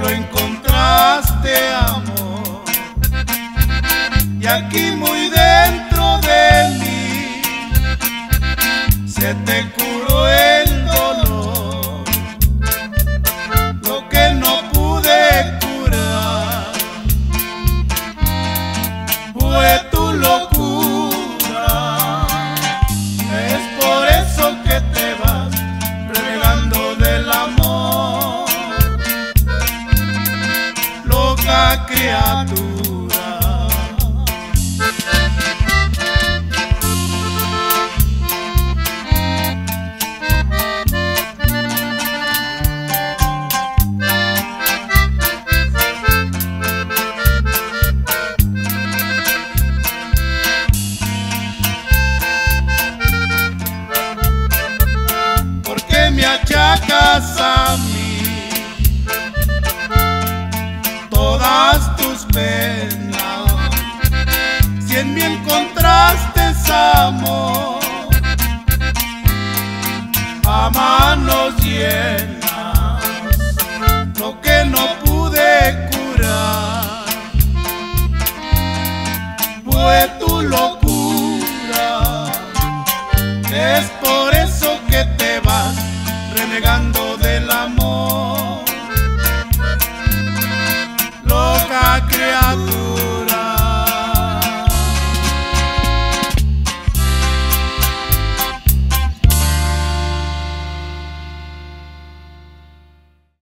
lo encontraste, amor, y aquí muy dentro de mí se te curó el dolor, lo que no pude curar fue tu locura. Es por eso que te vas renegando del amor, loca criatura. Me achacas a mí todas tus penas, si en mí encontraste amor a manos llenas.